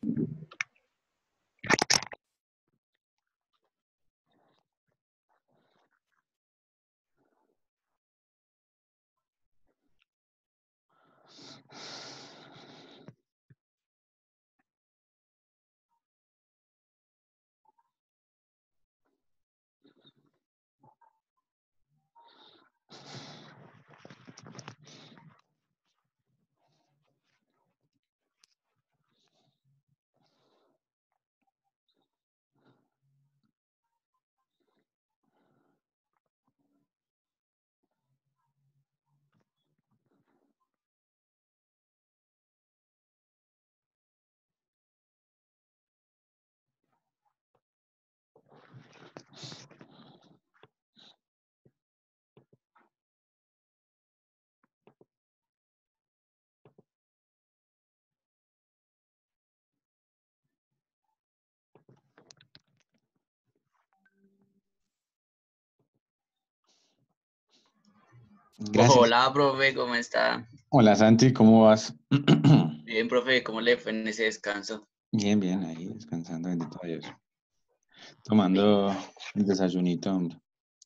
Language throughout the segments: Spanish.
Gracias. Hola, profe, ¿cómo está? Hola Santi, ¿cómo vas? Bien, profe, ¿cómo le fue en ese descanso? Bien, bien, ahí descansando, bendito Dios. Bien. Tomando el desayunito, hombre.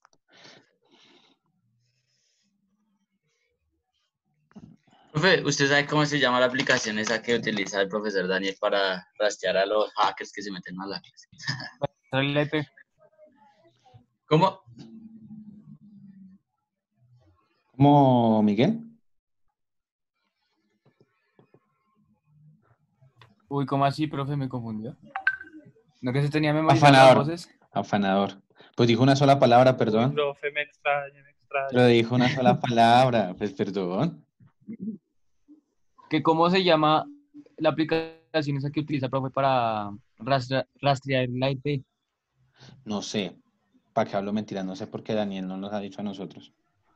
Profe, ¿usted sabe cómo se llama la aplicación esa que utiliza el profesor Daniel para rastrear a los hackers que se meten a la clase? El IP. ¿Cómo? ¿Cómo, Miguel? Uy, ¿cómo así, profe? Me confundió. ¿No que se tenía memorizadas las Afanador, voces? afanador. Pues dijo una sola palabra, Uy, perdón. profe, me extraña, me Pero extraña. dijo una sola palabra, pues perdón. ¿Que cómo se llama la aplicación esa que utiliza, profe, para rastrear el IP? No sé, ¿para qué hablo mentiras? No sé por qué Daniel no nos ha dicho a nosotros.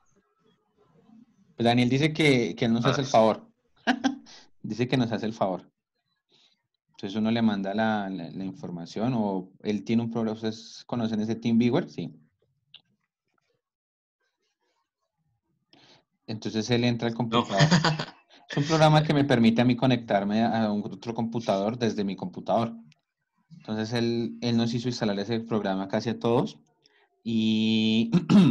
Pues Daniel dice que él nos hace el favor. Dice que nos hace el favor. Entonces uno le manda la información o él tiene un programa. ¿Ustedes conocen ese TeamViewer? Sí. Entonces él entra al No. computador. Es un programa que me permite a mí conectarme a un otro computador desde mi computador. Entonces él nos hizo instalar ese programa casi a todos y,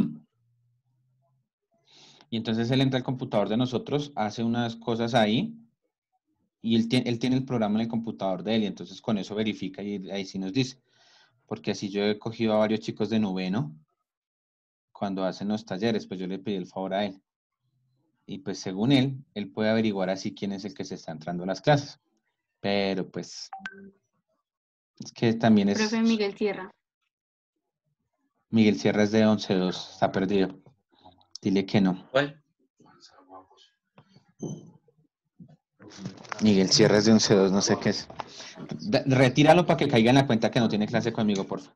y entonces él entra al computador de nosotros, hace unas cosas ahí y él tiene el programa en el computador de él y entonces con eso verifica y ahí sí nos dice. Porque así yo he cogido a varios chicos de noveno cuando hacen los talleres, pues yo le pedí el favor a él. Y pues según él puede averiguar así quién es el que se está entrando a las clases. Pero pues es que también es... Profe Miguel Sierra. Miguel Sierra es de 11-2, está perdido. Dile que no. ¿Cuál? Miguel Sierra es de 11-2, no sé qué es. Retíralo para que caiga en la cuenta que no tiene clase conmigo, porfa.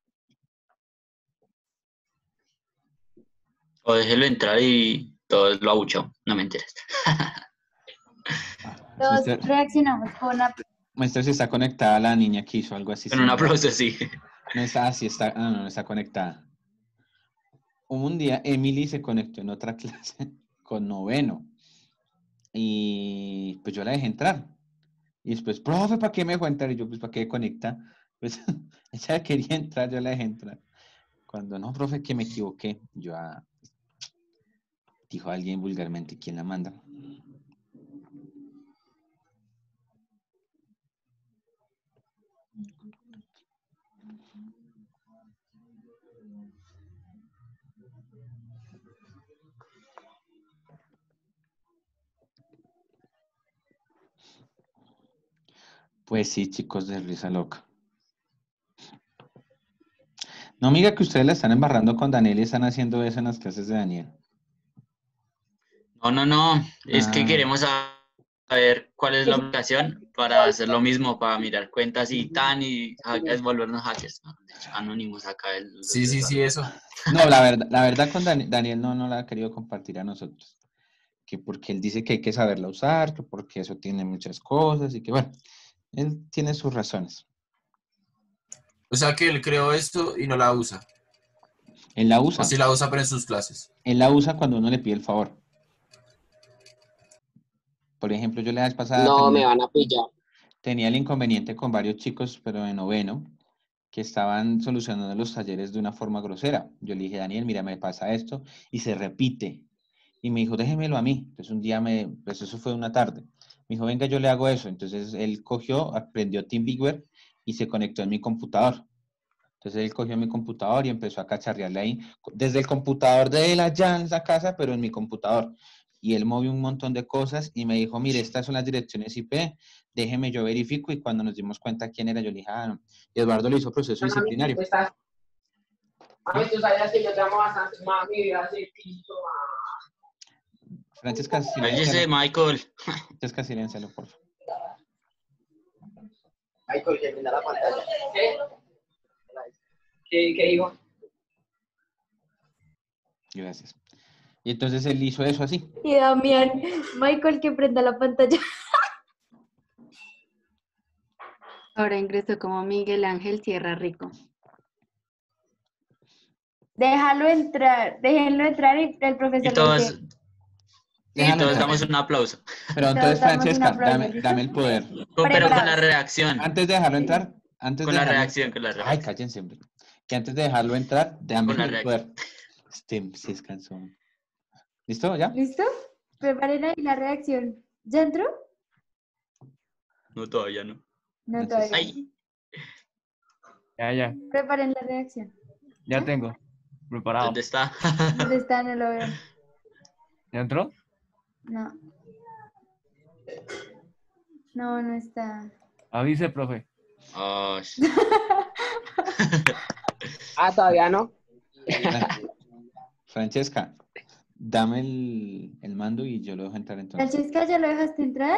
O déjelo entrar y todo lo abuchó. No me interesa. Todos reaccionamos con la... Muestra si está conectada la niña que hizo algo así Con un similar. aplauso, sí. No está así, está, no está conectada. Un día Emily se conectó en otra clase con noveno. Y pues yo la dejé entrar. Y después, profe, ¿para qué me dejó entrar? Y yo, pues, ¿para qué conecta? Pues ella quería entrar, yo la dejé entrar. Cuando no, profe, que me equivoqué. Yo, dijo alguien vulgarmente, ¿quién la manda? Pues sí, chicos de risa loca. No, amiga, que ustedes la están embarrando con Daniel y están haciendo eso en las clases de Daniel. No. Es que Ah, queremos saber cuál es la aplicación para hacer lo mismo, para mirar cuentas y tan y es volvernos hackers. ¿No? De hecho, anónimos acá los Sí, eso. no, la verdad con Daniel no la ha querido compartir a nosotros. Que porque él dice que hay que saberla usar, que porque eso tiene muchas cosas y que bueno, él tiene sus razones. O sea que él creó esto y no la usa. Él la O usa. si la usa, pero en sus clases. Él la usa cuando uno le pide el favor. Por ejemplo, yo la vez pasada No, me terminé, van a pillar. tenía el inconveniente con varios chicos, pero de noveno, que estaban solucionando los talleres de una forma grosera. Yo le dije, Daniel, mira, me pasa esto, y se repite. Y me dijo, déjemelo a mí. Entonces un día pues eso fue una tarde. Me dijo, venga, yo le hago eso. Entonces él cogió, aprendió TeamViewer y se conectó en mi computador. Entonces él cogió mi computador y empezó a cacharrearle ahí, desde el computador de él allá en la casa, pero en mi computador. Y él movió un montón de cosas y me dijo, mire, estas son las direcciones IP, déjeme yo verifico. Y cuando nos dimos cuenta quién era, yo le dije, ah, no. Y Eduardo le hizo proceso disciplinario. Mami, tú sabías que yo te amo bastante, mami, gracias, piso, Francesca, Cállese, Michael. Francesca, siléncialo, por favor. Michael, que brinda la pantalla. ¿Qué dijo? Gracias. Y entonces él hizo eso así. Y Damián, Michael, que prenda la pantalla. Ahora ingresó como Miguel Ángel Sierra Rico. Déjenlo entrar y el profesor Y todos, dice, damos un aplauso. Pero Todos entonces, damos un Francesca, aplauso, ¿listo? dame el poder. Pero con la Preparados. reacción. Antes de dejarlo entrar, antes Con de la dejarlo- reacción, con la Ay, reacción. cállense, hombre. Que antes de dejarlo entrar, dame Con la el poder. Sí es cansón. ¿Listo? ¿Ya? ¿Listo? Preparen ahí la reacción. ¿Ya entró? No, todavía no. No, Entonces, todavía. Ay, Ya. Preparen la reacción. Ya tengo. Preparado. ¿dónde está? ¿Dónde está? No lo veo. ¿Ya entró? No. No, no está. Avise, profe. Oh, Todavía no. Francesca, dame el mando y yo lo dejo entrar entonces. Francesca, ¿ya lo dejaste entrar?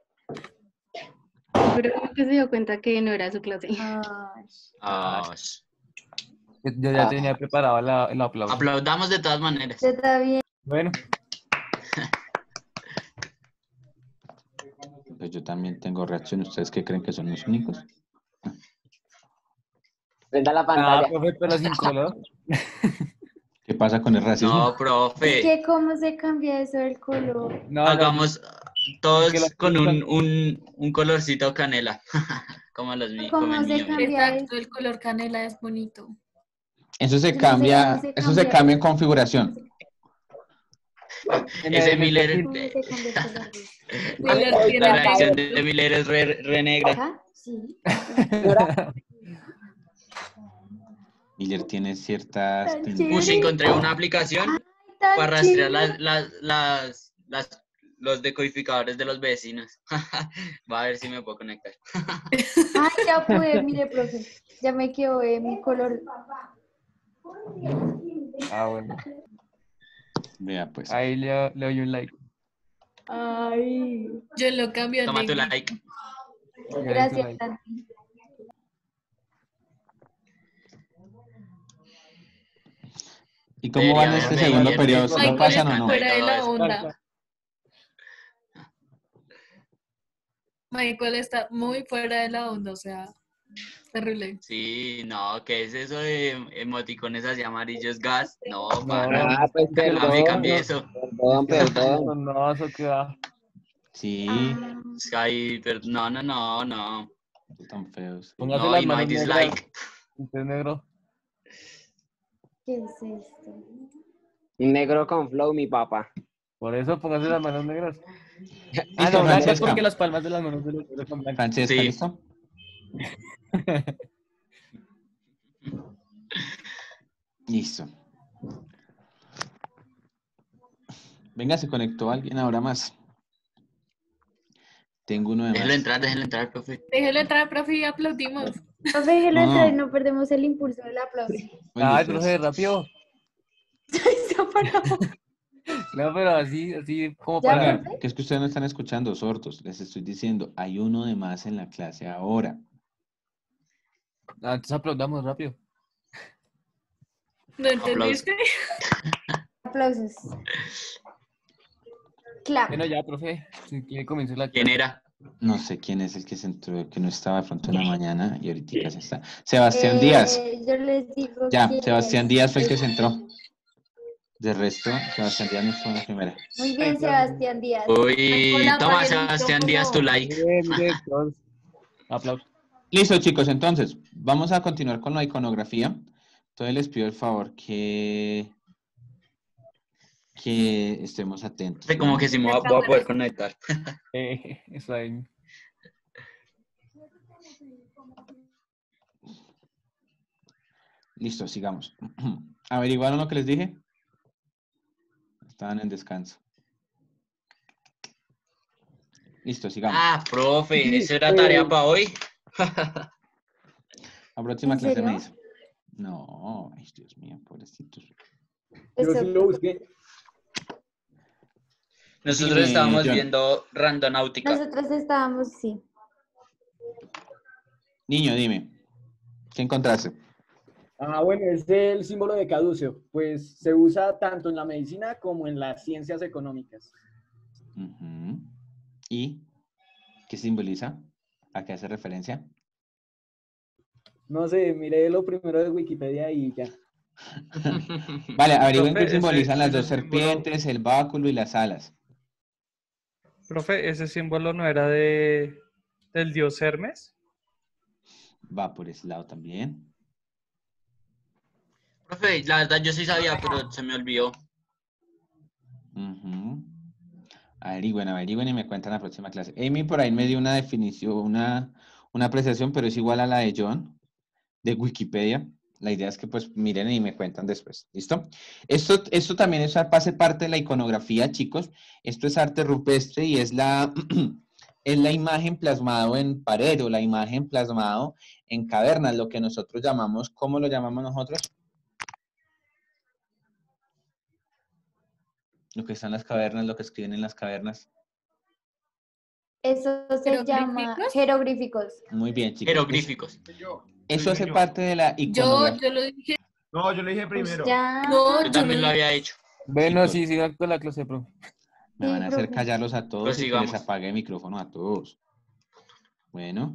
Pero que se dio cuenta que no era su clase. Ay. oh. Yo ya tenía preparado el aplauso. Aplaudamos de todas maneras. Ya está bien. Bueno, Pues yo también tengo reacción. ¿Ustedes qué creen que son los únicos? Prenda la pantalla. profe, pero sin color. ¿Qué pasa con el racismo? No, ¿Y profe. qué, cómo se cambia eso del color? No, Hagamos todos que la- con un colorcito canela. Como ¿Cómo el se mío. cambia? Exacto, el color canela es bonito. Eso se Yo no sé cambia, cómo se eso se cambia. cambia en configuración. Ese Miller, ¿Cómo se cambia el color? Miller la tiene reacción de Miller es re negra. Ajá, sí. Miller tiene ciertas Tan tendencias. Uy, encontré una aplicación Tan para rastrear chévere. los decodificadores de los vecinos. Va a ver si me puedo conectar. Ay, ya pude, mire, profe. Ya me quedó mi color. Bueno. Vea, pues. Ahí le doy un like. Ay. Yo lo cambio a Toma tu negro. like. Ya le doy tu Gracias, like. Santi. ¿Y cómo va en Debería este haberme segundo ido periodo? bien. ¿Lo Michael pasan o está no? fuera de la Todo onda. Michael está muy fuera de la onda, o sea, terrible. Sí, no, ¿qué es eso de emoticones así amarillos gas? No, No, para. Pues Cambie eso. perdón. No, eso queda. Sí, Sky, pero no. tan feos. Póngase No, las y no hay manos negras. dislike. Usted es negro. ¿Qué es esto? Negro con flow, mi papá. Por eso póngase las manos negras. Listo, No, blancas Francesca. porque las palmas de las manos de los negros son blancas. Francesca, Sí. ¿listo? Listo. Venga, se conectó alguien ahora más. Tengo uno de más. Déjelo entrar, profe. Déjelo entrar, profe, y aplaudimos. Profe, déjelo No. entrar y no perdemos el impulso del aplauso. Oye, Ay, pues, profe, rápido. Se ha parado. No, pero así como ¿Ya, para. oiga, que es que ustedes no están escuchando, sordos. Les estoy diciendo, hay uno de más en la clase ahora. Entonces aplaudamos rápido. ¿No entendiste? Aplausos. Clap. Bueno, ya, profe. Si quiere comenzar la ¿Quién clase. era? No sé quién es el que se entró, que no estaba de pronto en la mañana y ahorita se está. Sebastián Díaz. Yo les digo Ya, que Sebastián Díaz fue el que se entró. De resto, Sebastián Díaz no estuvo en la primera. Muy bien, Sebastián Díaz. Uy, Hola, toma Marianito, Sebastián ¿cómo? Díaz tu like. Mire, todos. Aplausos. Listo, chicos, entonces, vamos a continuar con la iconografía. Entonces les pido el favor que estemos atentos. Sé como que sí me voy a poder conectar. Eso ahí. Listo, sigamos. ¿Averiguaron lo que les dije? Estaban en descanso. Listo, sigamos. Ah, profe, Sí, ¿eso era tarea para hoy? La próxima ¿En clase serio? me dice. No, ay, Dios mío, pobrecitos. Yo sí lo busqué. Nosotros Dime, estábamos John. viendo Randonáutica. Nosotros estábamos, sí. Niño, dime. ¿Qué encontraste? Bueno, es el símbolo de caduceo, pues se usa tanto en la medicina como en las ciencias económicas. Ujú. ¿Y qué simboliza? ¿A qué hace referencia? No sé, miré lo primero de Wikipedia y ya. Vale, averigüen qué Profe, simbolizan las ese dos símbolo, serpientes, el báculo y las alas. profe, ese símbolo no era del dios Hermes. Va por ese lado también. Profe, la verdad yo sí sabía, pero se me olvidó. Ujú. Averigüen y me cuentan la próxima clase. Amy por ahí me dio una definición, una apreciación, pero es igual a la de John, de Wikipedia. La idea es que pues miren y me cuentan después. ¿Listo? Esto también hace parte de la iconografía, chicos. Esto es arte rupestre y es es la imagen plasmado en pared o la imagen plasmado en cavernas, lo que nosotros llamamos, ¿cómo lo llamamos nosotros? Lo que están en las cavernas, lo que escriben en las cavernas. Eso se llama ¿Jeroglíficos? jeroglíficos. Muy bien, chicos. Jeroglíficos. Eso hace Niño. parte de la Yo iconografía. lo dije. No, yo le dije Pues primero. ya. No, Yo yo también lo lo dije. había hecho. Bueno, Chicos, sí, sigan con la clase, profe. me van Sí, a hacer profe. callarlos a todos y que les Prosigamos. apague el micrófono a todos. Bueno,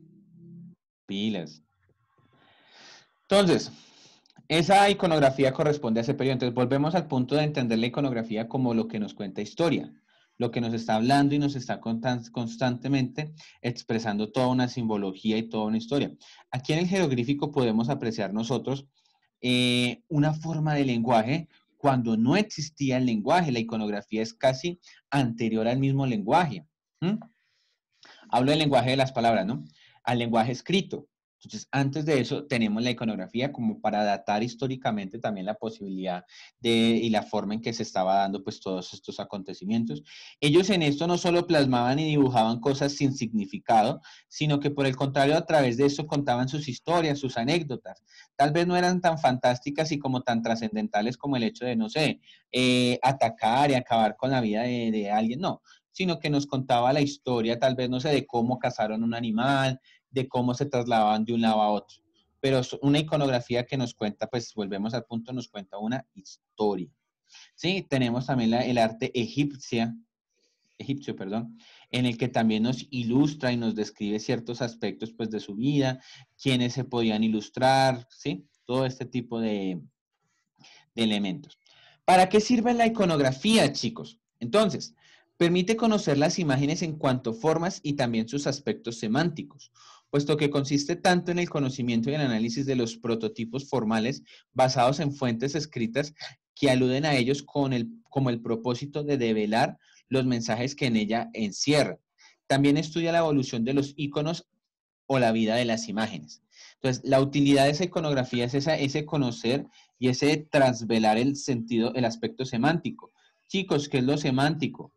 pilas. Entonces, esa iconografía corresponde a ese periodo. Entonces, volvemos al punto de entender la iconografía como lo que nos cuenta historia, lo que nos está hablando y nos está constantemente expresando toda una simbología y toda una historia. Aquí en el jeroglífico podemos apreciar nosotros una forma de lenguaje cuando no existía el lenguaje. La iconografía es casi anterior al mismo lenguaje. Hablo del lenguaje de las palabras, ¿no? Al lenguaje escrito. Entonces, antes de eso, tenemos la iconografía como para datar históricamente también la posibilidad y la forma en que se estaba dando pues todos estos acontecimientos. Ellos en esto no solo plasmaban y dibujaban cosas sin significado, sino que por el contrario, a través de eso contaban sus historias, sus anécdotas. Tal vez no eran tan fantásticas y como tan trascendentales como el hecho de, no sé, atacar y acabar con la vida de alguien, no, sino que nos contaba la historia, tal vez, no sé, de cómo cazaron un animal, de cómo se trasladaban de un lado a otro. Pero es una iconografía que nos cuenta, pues volvemos al punto, nos cuenta una historia. Sí, tenemos también el arte egipcio, perdón, en el que también nos ilustra y nos describe ciertos aspectos pues de su vida, quiénes se podían ilustrar, ¿sí? Todo este tipo de elementos. ¿Para qué sirve la iconografía, chicos? Entonces, permite conocer las imágenes en cuanto a formas y también sus aspectos semánticos, puesto que consiste tanto en el conocimiento y el análisis de los prototipos formales basados en fuentes escritas que aluden a ellos como el propósito de develar los mensajes que en ella encierran. También estudia la evolución de los iconos o la vida de las imágenes. Entonces, la utilidad de esa iconografía es ese conocer y ese trasvelar el sentido, el aspecto semántico. Chicos, ¿qué es lo semántico?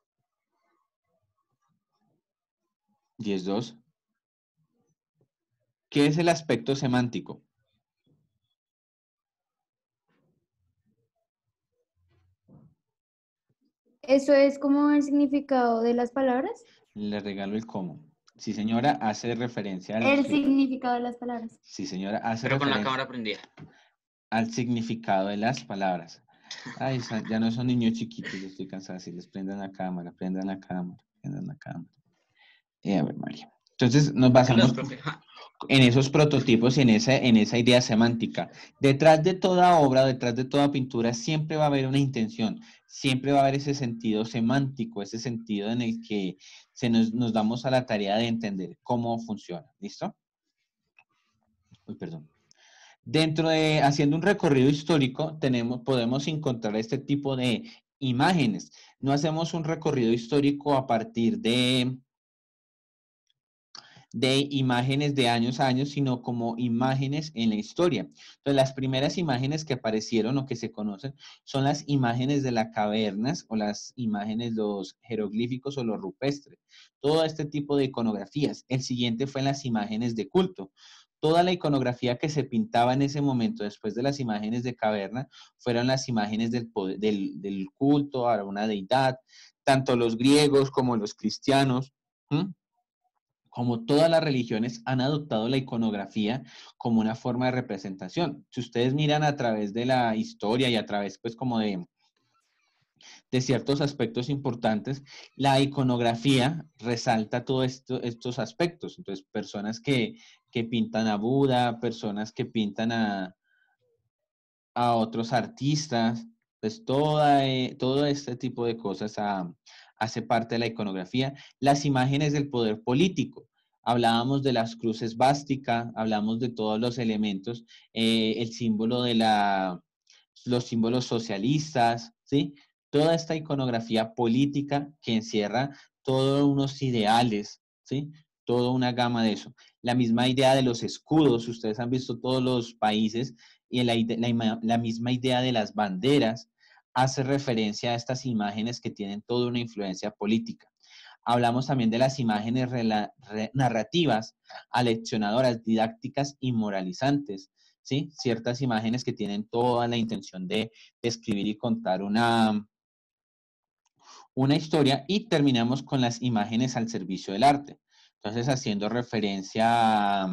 10-2. ¿Qué es el aspecto semántico? ¿Eso es como el significado de las palabras? Le regalo el cómo. Sí, señora, hace referencia El significado de las palabras. Sí, señora, hace Pero con la referencia cámara prendida. al significado de las palabras. Ay, ya no son niños chiquitos, yo estoy cansada. Si les prendan la cámara, prendan la cámara, prendan la cámara. A ver, María. Entonces, nos Velos, basamos... profe. en esos prototipos y en esa idea semántica. Detrás de toda obra, detrás de toda pintura, siempre va a haber una intención, siempre va a haber ese sentido semántico, ese sentido en el que nos damos a la tarea de entender cómo funciona. ¿Listo? Uy, perdón. Dentro de, haciendo un recorrido histórico, podemos encontrar este tipo de imágenes. No hacemos un recorrido histórico a partir de imágenes de años a años, sino como imágenes en la historia. Entonces, las primeras imágenes que aparecieron o que se conocen son las imágenes de las cavernas o las imágenes, los jeroglíficos o los rupestres. Todo este tipo de iconografías. El siguiente fue las imágenes de culto. Toda la iconografía que se pintaba en ese momento, después de las imágenes de caverna, fueron las imágenes del culto a una deidad, tanto los griegos como los cristianos, como todas las religiones han adoptado la iconografía como una forma de representación. Si ustedes miran a través de la historia y a través, pues, como de ciertos aspectos importantes, la iconografía resalta todos estos aspectos. Entonces, personas que pintan a Buda, personas que pintan a otros artistas, pues todo este tipo de cosas hace parte de la iconografía. Las imágenes del poder político. Hablábamos de las cruces básicas, hablamos de todos los elementos, el símbolo de los símbolos socialistas, ¿sí? Toda esta iconografía política que encierra todos unos ideales, ¿sí? Toda una gama de eso. La misma idea de los escudos, ustedes han visto todos los países y la misma idea de las banderas hace referencia a estas imágenes que tienen toda una influencia política. Hablamos también de las imágenes narrativas, aleccionadoras, didácticas y moralizantes, ¿sí? Ciertas imágenes que tienen toda la intención de escribir y contar una historia, y terminamos con las imágenes al servicio del arte. Entonces, haciendo referencia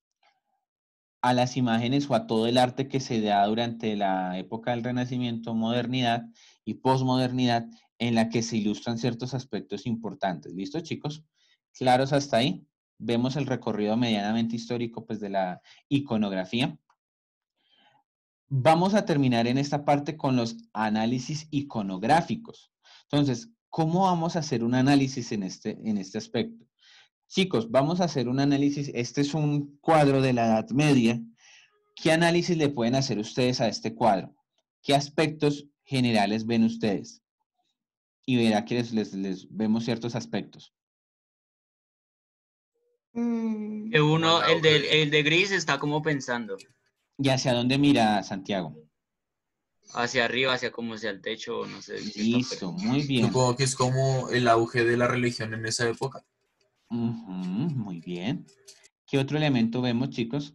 a las imágenes o a todo el arte que se da durante la época del Renacimiento, modernidad y posmodernidad, en la que se ilustran ciertos aspectos importantes. ¿Listo, chicos? ¿Claros hasta ahí? Vemos el recorrido medianamente histórico, pues, de la iconografía. Vamos a terminar en esta parte con los análisis iconográficos. Entonces, ¿cómo vamos a hacer un análisis en este aspecto? Chicos, vamos a hacer un análisis. Este es un cuadro de la Edad Media. ¿Qué análisis le pueden hacer ustedes a este cuadro? ¿Qué aspectos generales ven ustedes? Y verá que les vemos ciertos aspectos. Que uno, el de gris está como pensando. ¿Y hacia dónde mira Santiago? Hacia arriba, hacia el techo, no sé. Listo, muy bien. Supongo que es como el auge de la religión en esa época. Muy bien. ¿Qué otro elemento vemos, chicos?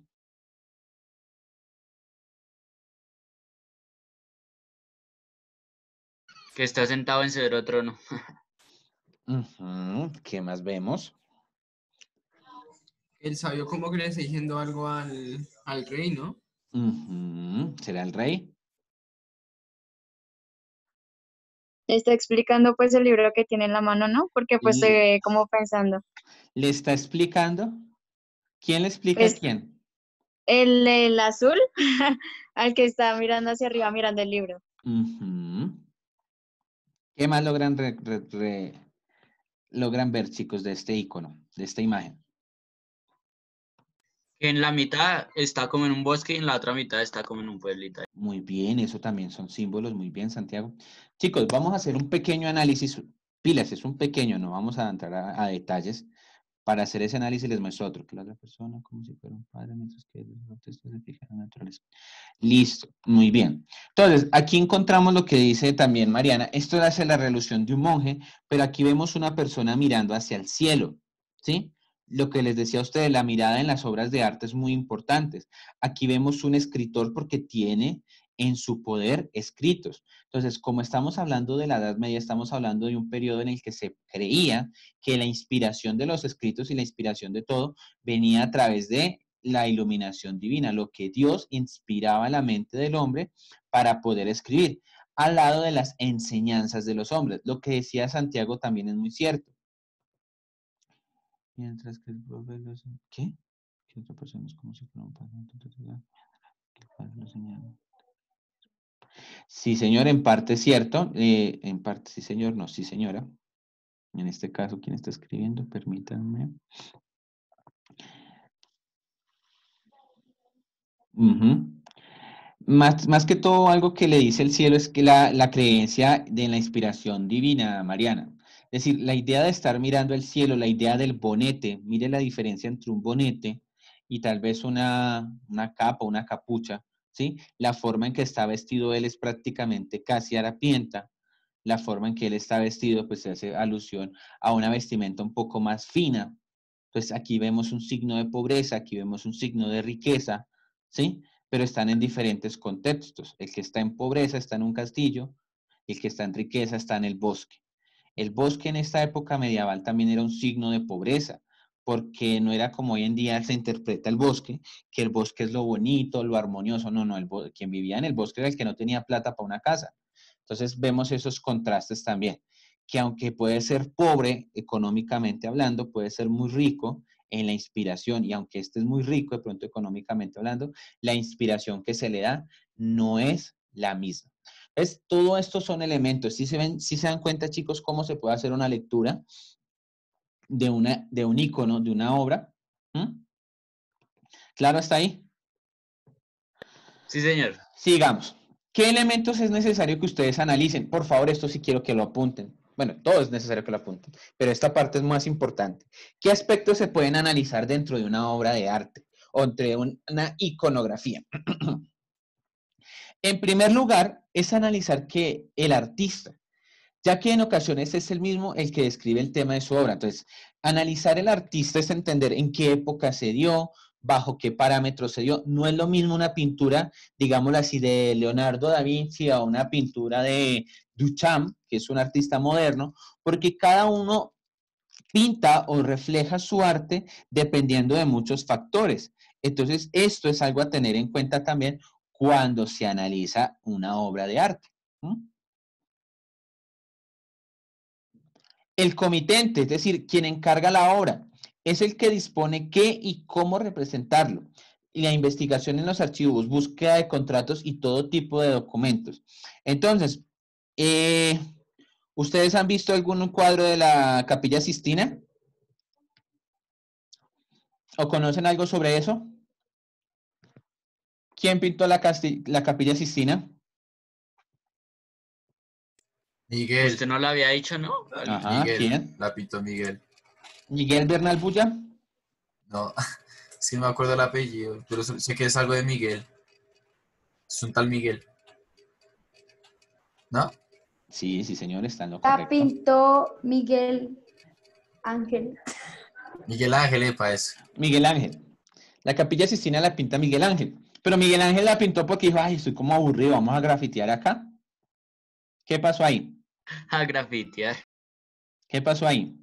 Que está sentado en severo trono. ¿Qué más vemos? El sabio como que le está diciendo algo al rey, ¿no? ¿Será el rey? Le está explicando pues el libro que tiene en la mano, ¿no? Porque pues se ve como pensando. ¿Le está explicando? ¿Quién le explica Pues, a quién? El azul, al que está mirando hacia arriba, mirando el libro. ¿Qué más logran ver, chicos, de este icono, de esta imagen? En la mitad está como en un bosque y en la otra mitad está como en un pueblito. Muy bien, eso también son símbolos. Muy bien, Santiago. Chicos, vamos a hacer un pequeño análisis. Pilas, es un pequeño, no vamos a entrar a detalles. Para hacer ese análisis les muestro otro, que la otra persona como si fuera un padre, mientras que los textos se fijan en la naturaleza. Listo, muy bien. Entonces, aquí encontramos lo que dice también Mariana. Esto hace la resolución de un monje, pero aquí vemos una persona mirando hacia el cielo, ¿sí? Lo que les decía a ustedes, la mirada en las obras de arte es muy importante. Aquí vemos un escritor porque tiene en su poder escritos. Entonces, como estamos hablando de la Edad Media, estamos hablando de un periodo en el que se creía que la inspiración de los escritos y la inspiración de todo venía a través de la iluminación divina, lo que Dios inspiraba en la mente del hombre para poder escribir, al lado de las enseñanzas de los hombres. Lo que decía Santiago también es muy cierto. Mientras que el profe ¿qué? que otra persona es como si fuera un padre. Que el padre lo señala. Sí, señor, en parte es cierto. En parte sí, señor, no, sí, señora. En este caso, ¿quién está escribiendo? Permítanme. Ujú. Más que todo, algo que le dice el cielo es que la creencia de la inspiración divina, Mariana. Es decir, la idea de estar mirando el cielo, la idea del bonete, mire la diferencia entre un bonete y tal vez una capa, una capucha, ¿sí? La forma en que está vestido él es prácticamente casi harapienta. La forma en que él está vestido, pues se hace alusión a una vestimenta un poco más fina. Entonces, aquí vemos un signo de pobreza, aquí vemos un signo de riqueza, ¿sí? Pero están en diferentes contextos. El que está en pobreza está en un castillo, y el que está en riqueza está en el bosque. El bosque en esta época medieval también era un signo de pobreza, porque no era como hoy en día se interpreta el bosque, que el bosque es lo bonito, lo armonioso. No, no, quien vivía en el bosque era el que no tenía plata para una casa. Entonces vemos esos contrastes también, que aunque puede ser pobre económicamente hablando, puede ser muy rico en la inspiración, y aunque este es muy rico de pronto económicamente hablando, la inspiración que se le da no es la misma. Entonces, todo esto son elementos. Si se dan cuenta, chicos, cómo se puede hacer una lectura de un icono, de una obra. ¿Mm? ¿Claro hasta ahí? Sí, señor. Sigamos. ¿Qué elementos es necesario que ustedes analicen? Por favor, esto sí quiero que lo apunten. Bueno, todo es necesario que lo apunten, pero esta parte es más importante. ¿Qué aspectos se pueden analizar dentro de una obra de arte o entre una iconografía? En primer lugar, es analizar que el artista, ya que en ocasiones es el mismo el que describe el tema de su obra. Entonces, analizar el artista es entender en qué época se dio, bajo qué parámetros se dio. No es lo mismo una pintura, digámoslo así, de Leonardo da Vinci a una pintura de Duchamp, que es un artista moderno, porque cada uno pinta o refleja su arte dependiendo de muchos factores. Entonces, esto es algo a tener en cuenta también cuando se analiza una obra de arte. ¿Mm? El comitente, es decir, quien encarga la obra, es el que dispone qué y cómo representarlo. Y la investigación en los archivos, búsqueda de contratos y todo tipo de documentos. Entonces, ¿ustedes han visto algún cuadro de la Capilla Sistina? ¿O conocen algo sobre eso? ¿Quién pintó la Capilla Sistina? Miguel. Usted no lo había dicho, ¿no? Ajá, Miguel. ¿quién? La pintó Miguel. ¿Miguel Bernal Bulla? No, sí no me acuerdo el apellido, pero sé que es algo de Miguel. Es un tal Miguel. ¿No? Sí, sí, señor, está en lo La correcto. pintó Miguel Ángel. Miguel Ángel, epa, eso. Miguel Ángel. La Capilla Sistina la pinta Miguel Ángel. Pero Miguel Ángel la pintó porque dijo, ay, estoy como aburrido, vamos a grafitear acá. ¿Qué pasó ahí? A grafitear. ¿Qué pasó ahí?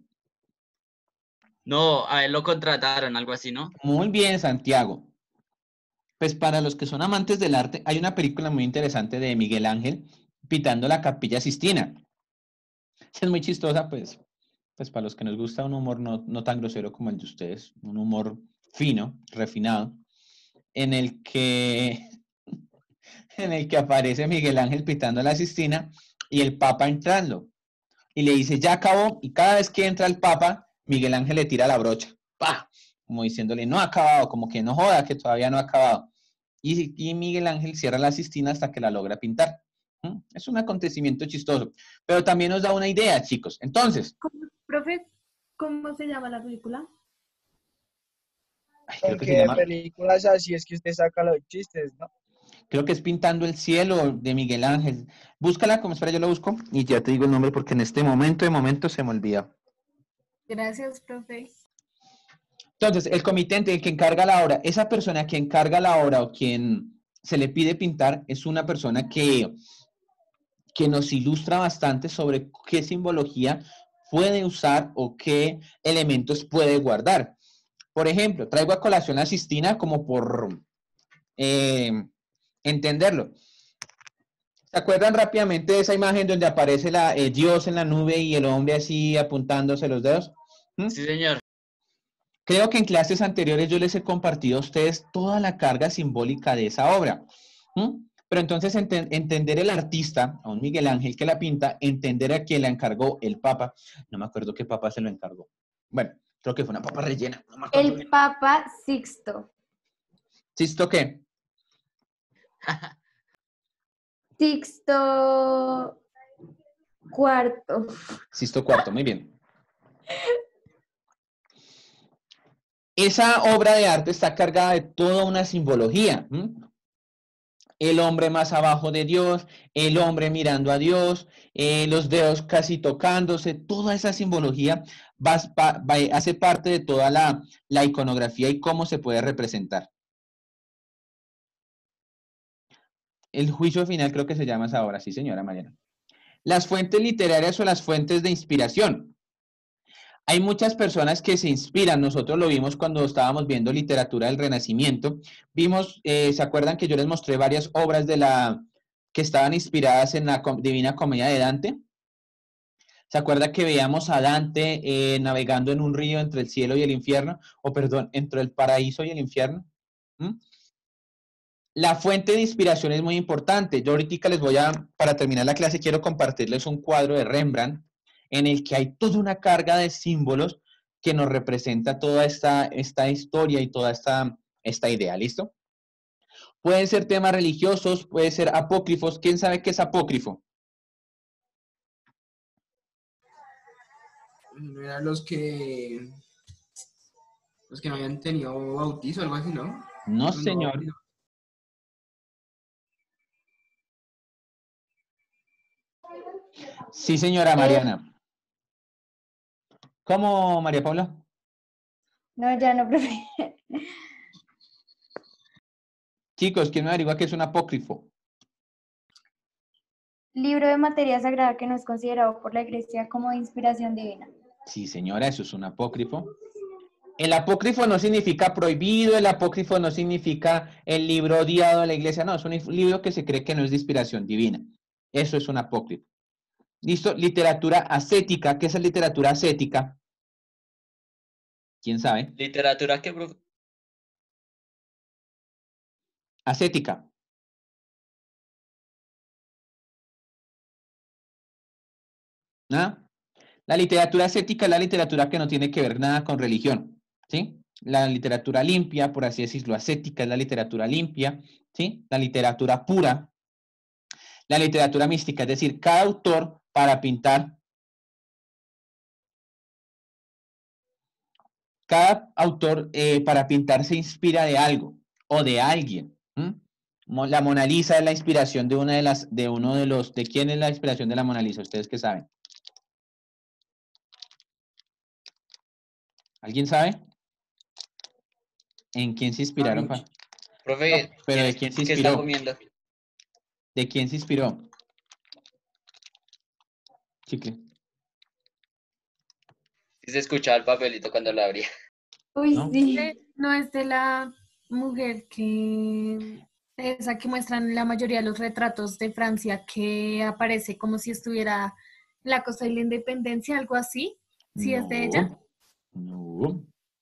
No, a él lo contrataron, algo así, ¿no? Muy bien, Santiago. Pues para los que son amantes del arte, hay una película muy interesante de Miguel Ángel pintando la Capilla Sistina. Es muy chistosa, pues para los que nos gusta un humor no tan grosero como el de ustedes, un humor fino, refinado, en el que aparece Miguel Ángel pintando la Sistina y el Papa entrando. Y le dice, ya acabó, y cada vez que entra el Papa, Miguel Ángel le tira la brocha, ¡pah! Como diciéndole, no ha acabado, como que no joda, que todavía no ha acabado. Y Miguel Ángel cierra la Sistina hasta que la logra pintar. Es un acontecimiento chistoso, pero también nos da una idea, chicos. Entonces, Profe, ¿cómo se llama la película? creo que se Porque llama, películas así es que usted saca los chistes, ¿no? creo que es Pintando el Cielo de Miguel Ángel. Búscala, como espera, yo lo busco y ya te digo el nombre porque en este momento se me olvida. Gracias, profe. Entonces, el comitente, el que encarga la obra, esa persona que encarga la obra o quien se le pide pintar es una persona que nos ilustra bastante sobre qué simbología puede usar o qué elementos puede guardar. Por ejemplo, traigo a colación la Sistina como por entenderlo. ¿Se acuerdan rápidamente de esa imagen donde aparece Dios en la nube y el hombre así apuntándose los dedos? Sí, señor. Creo que en clases anteriores yo les he compartido a ustedes toda la carga simbólica de esa obra. Pero entonces entender el artista, a un Miguel Ángel que la pinta, entender a quién la encargó el Papa. No me acuerdo qué Papa se lo encargó. Bueno, creo que fue una papa rellena. No me acuerdo bien. El Papa Sixto. ¿Sixto qué? Sixto cuarto. Sixto cuarto, muy bien. Esa obra de arte está cargada de toda una simbología. El hombre más abajo de Dios, el hombre mirando a Dios, los dedos casi tocándose, toda esa simbología hace parte de toda la iconografía y cómo se puede representar. El juicio final creo que se llama esa obra, sí señora Mariana. Las fuentes literarias o las fuentes de inspiración. Hay muchas personas que se inspiran, nosotros lo vimos cuando estábamos viendo literatura del Renacimiento, vimos, ¿se acuerdan que yo les mostré varias obras que estaban inspiradas en la Divina Comedia de Dante? ¿Se acuerda que veíamos a Dante navegando en un río entre el cielo y el infierno? O perdón, entre el paraíso y el infierno. La fuente de inspiración es muy importante. Yo ahorita para terminar la clase, quiero compartirles un cuadro de Rembrandt en el que hay toda una carga de símbolos que nos representa toda esta historia y toda esta idea, ¿listo? Pueden ser temas religiosos, pueden ser apócrifos. ¿Quién sabe qué es apócrifo? No eran los que no habían tenido bautizo o algo así, ¿no? No, señor. Bautizo. Sí, señora Mariana. ¿Cómo, María Paula? No, ya no, profe. Chicos, ¿quién me averigua qué es un apócrifo? Libro de materia sagrada que no es considerado por la Iglesia como de inspiración divina. Sí, señora, eso es un apócrifo. El apócrifo no significa prohibido, el apócrifo no significa el libro odiado de la iglesia, no, es un libro que se cree que no es de inspiración divina. Eso es un apócrifo. ¿Listo? Literatura ascética. ¿Qué es la literatura ascética? ¿Quién sabe? ¿Literatura qué, profe? Ascética. ¿Ah? La literatura ascética es la literatura que no tiene que ver nada con religión, ¿sí? La literatura limpia, por así decirlo, ascética es la literatura limpia, ¿sí? La literatura pura, la literatura mística, es decir, cada autor para pintar, se inspira de algo o de alguien. La Mona Lisa es la inspiración ¿de quién es la inspiración de la Mona Lisa? ¿Ustedes qué saben? ¿Alguien sabe? ¿En quién se inspiraron? Profe, No, pero ¿de quién se ¿qué inspiró? está comiendo? ¿De quién se inspiró? Chicle. Sí se escuchaba el papelito cuando lo abría. Uy, ¿No? sí. No es de la mujer esa que muestran la mayoría de los retratos de Francia, que aparece como si estuviera en la Costa de la Independencia, algo así. ¿Sí es de ella? No.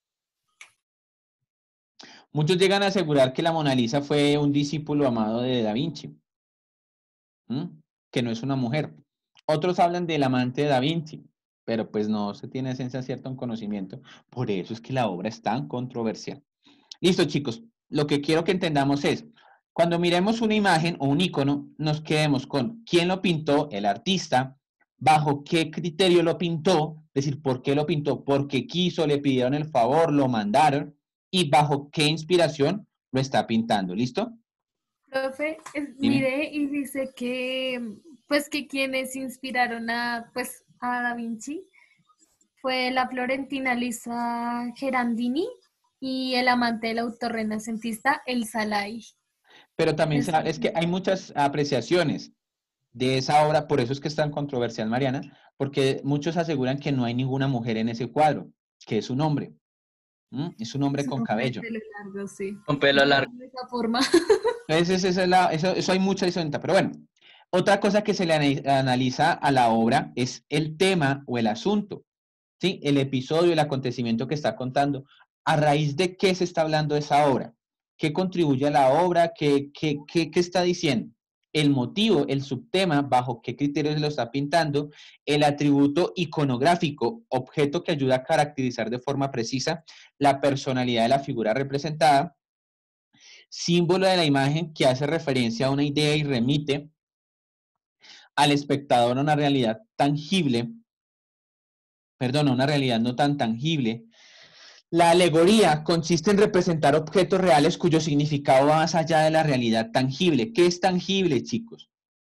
Muchos llegan a asegurar que la Mona Lisa fue un discípulo amado de Da Vinci, que no es una mujer. Otros hablan del amante de Da Vinci, pero pues no se tiene ciencia cierta un conocimiento. Por eso es que la obra es tan controversial. Listo, chicos. Lo que quiero que entendamos es, cuando miremos una imagen o un icono, nos quedemos con quién lo pintó, el artista, bajo qué criterio lo pintó, es decir, por qué lo pintó, porque quiso, le pidieron el favor, lo mandaron, y bajo qué inspiración lo está pintando. ¿Listo? Profe, Dime. mire y dice que, pues, que quienes inspiraron a Da Vinci fue la florentina Lisa Gerandini y el amante del autor renacentista, el Salai. Pero también es que hay muchas apreciaciones de esa obra, por eso es que es tan controversial, Mariana, porque muchos aseguran que no hay ninguna mujer en ese cuadro, que es un hombre. Es un hombre con cabello. Pelo largo, sí. Con pelo largo. De esa forma. Entonces, eso hay mucha diferencia. Pero bueno, otra cosa que se le analiza a la obra es el tema o el asunto, ¿sí? El episodio, el acontecimiento que está contando. ¿A raíz de qué se está hablando esa obra? ¿Qué contribuye a la obra? ¿Qué está diciendo? El motivo, el subtema, bajo qué criterios se lo está pintando, el atributo iconográfico, objeto que ayuda a caracterizar de forma precisa la personalidad de la figura representada, símbolo de la imagen que hace referencia a una idea y remite al espectador a una realidad tangible, perdón, a una realidad no tan tangible. La alegoría consiste en representar objetos reales cuyo significado va más allá de la realidad tangible. ¿Qué es tangible, chicos?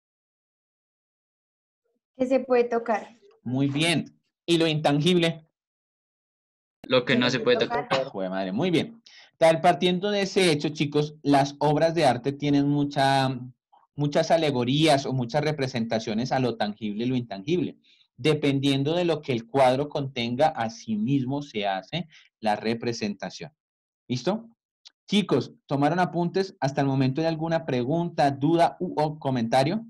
Que se puede tocar. Muy bien. ¿Y lo intangible? Lo que no se puede tocar. Joder, madre, muy bien. Partiendo de ese hecho, chicos, las obras de arte tienen muchas alegorías o muchas representaciones a lo tangible y lo intangible. Dependiendo de lo que el cuadro contenga, así mismo se hace la representación. ¿Listo? Chicos, ¿tomaron apuntes? ¿Hasta el momento hay alguna pregunta, duda o comentario?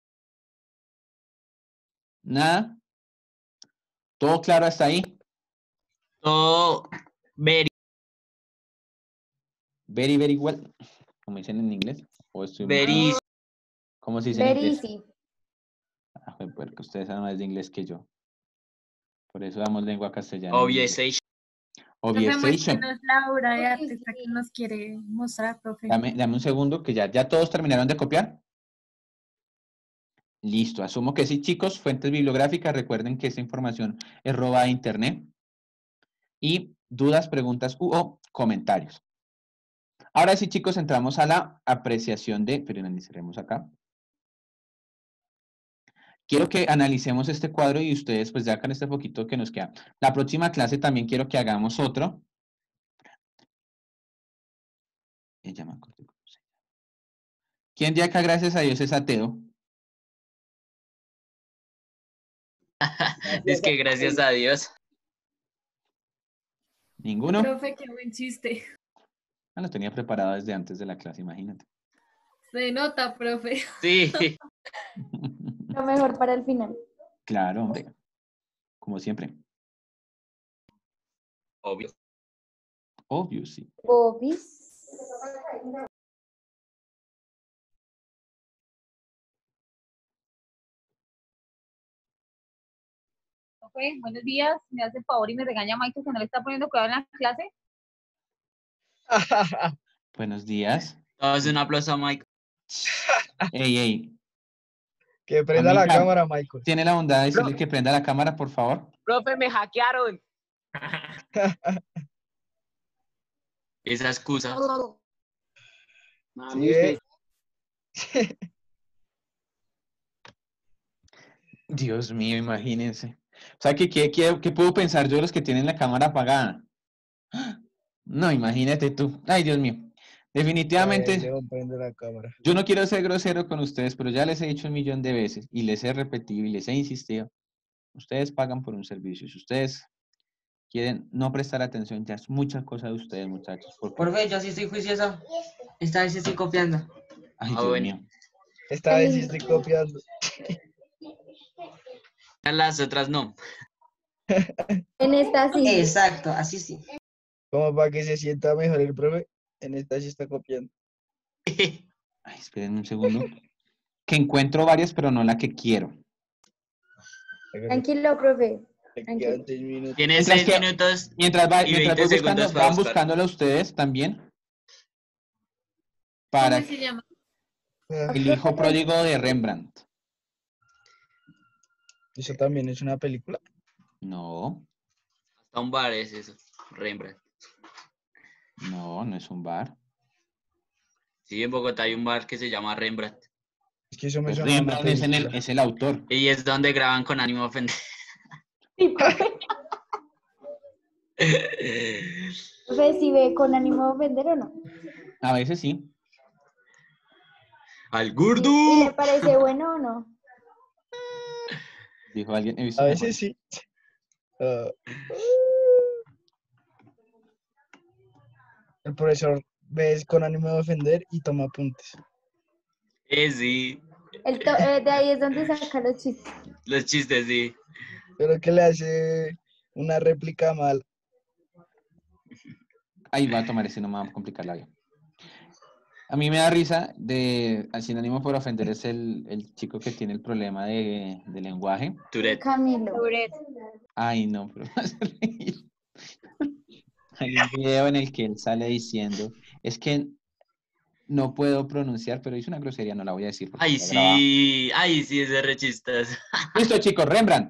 ¿Nada? ¿Todo claro hasta ahí? Todo very. Very, very well. Como dicen en inglés. ¿O estoy Very. ¿Cómo se dice en Very inglés? easy. Porque ustedes saben más de inglés que yo. Por eso damos lengua castellana. Obviation. Obviation. Muéstrenos la obra de artista que nos quiere mostrar, profe. Dame un segundo, que ya todos terminaron de copiar. Listo, asumo que sí, chicos. Fuentes bibliográficas, recuerden que esta información es robada de internet. Y dudas, preguntas o comentarios. Ahora sí, chicos, entramos a la apreciación de... Pero analicemos acá. Quiero que analicemos este cuadro y ustedes, pues ya con este poquito que nos queda. La próxima clase también quiero que hagamos otro. ¿Quién de acá, gracias a Dios, es ateo? Es que gracias a Dios. ¿Ninguno? Profe, qué buen chiste. Lo tenía preparado desde antes de la clase, imagínate. Se nota, profe. Sí. Lo mejor para el final. Claro, hombre. Como siempre. Obvio. Obvio, sí. Obis. Profe, buenos días. Me hace el favor y me regaña Michael que no le está poniendo cuidado en la clase. Buenos días. Todos un aplauso a Mike. Ey. Que prenda la cámara, Michael. ¿Tiene la bondad de decirle que prenda la cámara, por favor? Profe, me hackearon. Esa excusa. Sí. Dios mío, imagínense. O sea, ¿qué puedo pensar yo de los que tienen la cámara apagada? No, imagínate tú. Ay, Dios mío. Definitivamente, Prende la cámara. yo no quiero ser grosero con ustedes, pero ya les he dicho 1.000.000 de veces y les he repetido y les he insistido. Ustedes pagan por un servicio. Si ustedes quieren no prestar atención, ya es mucha cosa de ustedes, muchachos. Profe, yo sí estoy juicioso. Esta vez sí estoy copiando. Ay, Dios mío. Esta vez sí estoy copiando. Las otras no. En esta sí. Exacto, así sí. Como para que se sienta mejor el profe, en esta sí está copiando. Ay, esperen un segundo. Que encuentro varias, pero no la que quiero. Tranquilo, profe. Tranquilo. Tienes 6 minutos. Mientras y 20 voy segundos para van buscar. buscándolo ustedes también. ¿Cómo Para se llama? El hijo pródigo de Rembrandt. ¿Eso también es una película? No, Hasta un bar es eso. Rembrandt. no es un bar. Sí, en Bogotá hay un bar que se llama Rembrandt. Es que eso me Pues suena a una Rembrandt película. es el autor. Y es donde graban con ánimo de ofender. Profe, ¿si ve con ánimo de ofender o no? A veces sí. ¡Al gordo! ¿Y le parece bueno o no? Dijo alguien. He visto A mejor. veces sí. El profesor ve con ánimo de ofender y toma apuntes. Sí. De ahí es donde saca los chistes. Los chistes, sí. Pero que le hace una réplica mal. Ahí va a tomar ese, no me va a complicar la vida. A mí me da risa, sin ánimo por ofender, es el chico que tiene el problema de lenguaje. Tourette. Camilo. Ay, no, pero me hace reír. Hay un video en el que él sale diciendo, es que no puedo pronunciar, pero hice una grosería, no la voy a decir. Porque Ay, está grabado. sí. Ay, sí, es de rechistas. Listo, chicos, Rembrandt.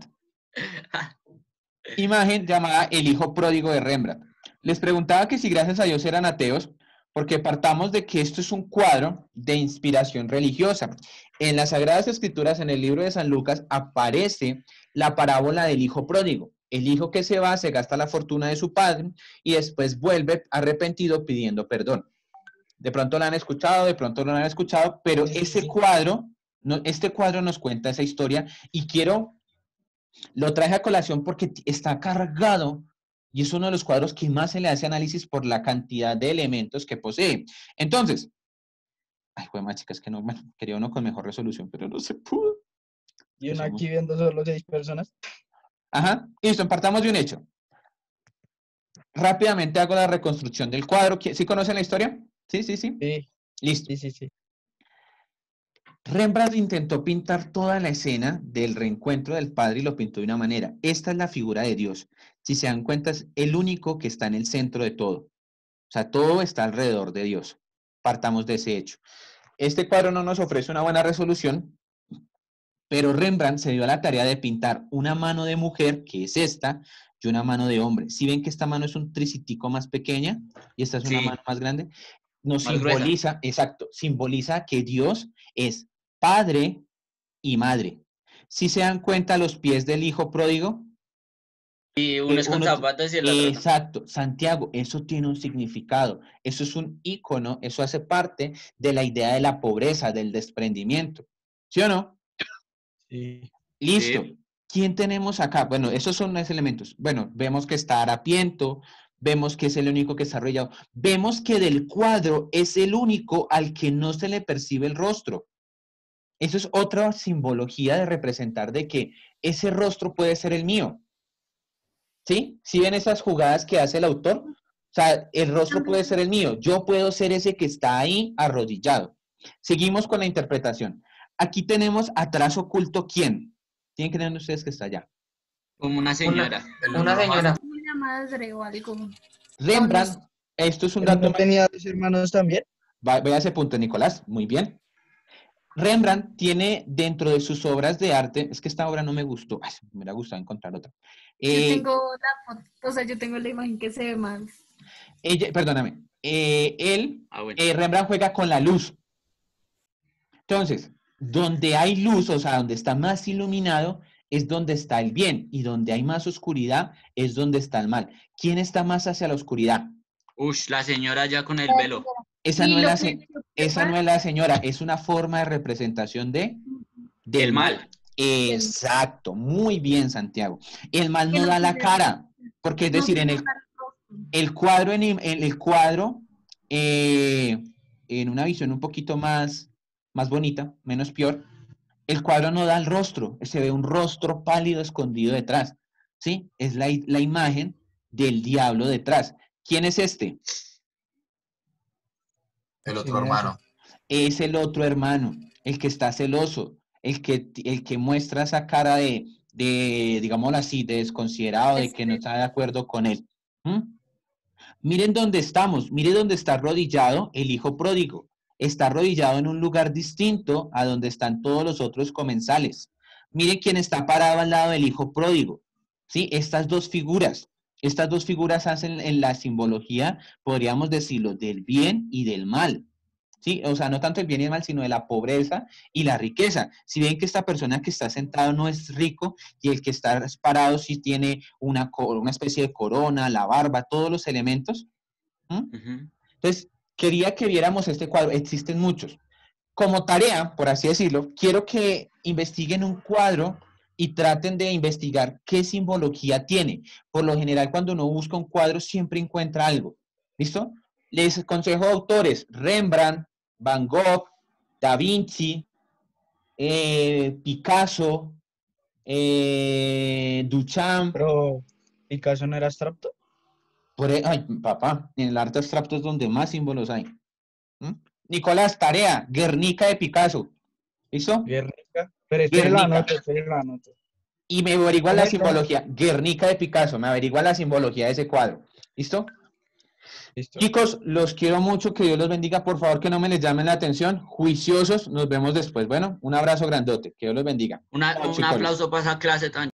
Imagen llamada El hijo pródigo de Rembrandt. Les preguntaba que si gracias a Dios eran ateos, porque partamos de que esto es un cuadro de inspiración religiosa. En las Sagradas Escrituras, en el libro de San Lucas, aparece la parábola del hijo pródigo. El hijo que se va, se gasta la fortuna de su padre y después vuelve arrepentido pidiendo perdón. De pronto lo han escuchado, de pronto no lo han escuchado, pero ese cuadro, este cuadro nos cuenta esa historia y lo traje a colación porque está cargado y es uno de los cuadros que más se le hace análisis por la cantidad de elementos que posee. Entonces, ay, juega chicas, que no, bueno, quería uno con mejor resolución, pero no se pudo. Y uno aquí viendo solo 6 personas. Ajá, listo, partamos de un hecho. Rápidamente hago la reconstrucción del cuadro. ¿Sí conocen la historia? Sí. Listo. Sí. Rembrandt intentó pintar toda la escena del reencuentro del padre y lo pintó de una manera. Esta es la figura de Dios. Si se dan cuenta, es el único que está en el centro de todo. O sea, todo está alrededor de Dios. Partamos de ese hecho. Este cuadro no nos ofrece una buena resolución, pero Rembrandt se dio a la tarea de pintar una mano de mujer, que es esta, y una mano de hombre. Si ven que esta mano es un tricitico más pequeña y esta es una mano más grande, nos Más simboliza, gruesa. exacto, simboliza que Dios es padre y madre. Si se dan cuenta, los pies del hijo pródigo. Y uno es con zapatos y el otro no. Exacto, Santiago, eso tiene un significado, eso es un ícono, eso hace parte de la idea de la pobreza, del desprendimiento. ¿Sí o no? Sí. Listo. Sí. ¿Quién tenemos acá? Bueno, esos son los elementos. Bueno, vemos que está harapiento, vemos que es el único que está arrollado. Vemos que del cuadro es el único al que no se le percibe el rostro. Eso es otra simbología de representar de que ese rostro puede ser el mío. ¿Sí? ¿Sí ven esas jugadas que hace el autor? O sea, el rostro puede ser el mío. Yo puedo ser ese que está ahí arrodillado. Seguimos con la interpretación. Aquí tenemos atrás oculto, ¿quién? Tienen que tener ustedes que está allá. Como una señora. Una señora. Una madre o algo. Rembrandt, esto es un ¿Pero dato. no tenía 2 hermanos también? Vaya a ese punto, Nicolás. Muy bien. Rembrandt tiene dentro de sus obras de arte, es que esta obra no me gustó, ay, me hubiera gustado encontrar otra. Yo tengo la foto, o sea, yo tengo la imagen que se ve más. Perdóname, Rembrandt juega con la luz. Entonces, donde hay luz, o sea, donde está más iluminado, es donde está el bien, y donde hay más oscuridad, es donde está el mal. ¿Quién está más hacia la oscuridad? Ush, la señora ya con el velo. Esa no es la señora, es una forma de representación del mal. Exacto, muy bien, Santiago. El mal no da la cara, porque es decir, en el cuadro, en una visión un poquito más bonita, menos peor, el cuadro no da el rostro, se ve un rostro pálido escondido detrás, ¿sí? Es la imagen del diablo detrás. ¿Quién es este? El otro hermano. Es el otro hermano, el que está celoso, el que muestra esa cara de digámoslo así, de desconsiderado, de que no está de acuerdo con él. Miren dónde estamos, miren dónde está arrodillado el hijo pródigo. Está arrodillado en un lugar distinto a donde están todos los otros comensales. Miren quién está parado al lado del hijo pródigo. ¿Sí? Estas dos figuras hacen en la simbología, podríamos decirlo, del bien y del mal. ¿Sí? O sea, no tanto el bien y el mal, sino de la pobreza y la riqueza. Si ven que esta persona que está sentado no es rico y el que está parado sí tiene una especie de corona, la barba, todos los elementos. Entonces, quería que viéramos este cuadro. Existen muchos. Como tarea, por así decirlo, quiero que investiguen un cuadro y traten de investigar qué simbología tiene. Por lo general, cuando uno busca un cuadro, siempre encuentra algo. ¿Listo? Les aconsejo autores: Rembrandt, Van Gogh, Da Vinci, Picasso, Duchamp. ¿Pero Picasso no era abstracto? Ay, papá, en el arte abstracto es donde más símbolos hay. Nicolás, tarea, Guernica de Picasso. ¿Listo? Guernica. Pero espere la nota. Y me averigua la simbología. Guernica de Picasso, me averigua la simbología de ese cuadro. ¿Listo? Listo. Chicos, los quiero mucho, que Dios los bendiga. Por favor, que no me les llamen la atención. Juiciosos, nos vemos después. Bueno, un abrazo grandote. Que Dios los bendiga. Un aplauso para esa clase tan